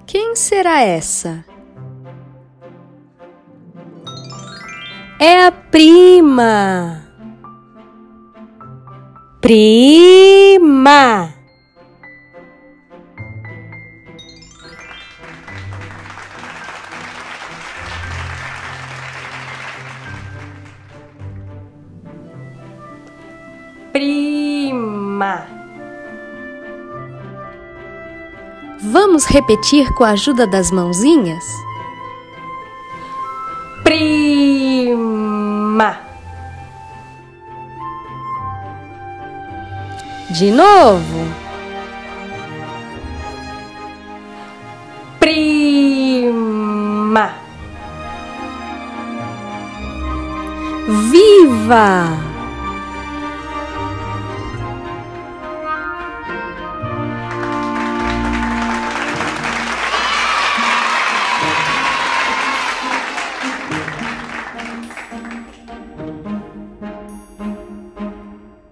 Quem será essa? É a prima! Prima! Prima! Vamos repetir com a ajuda das mãozinhas? Prima! De novo. Prima! Viva!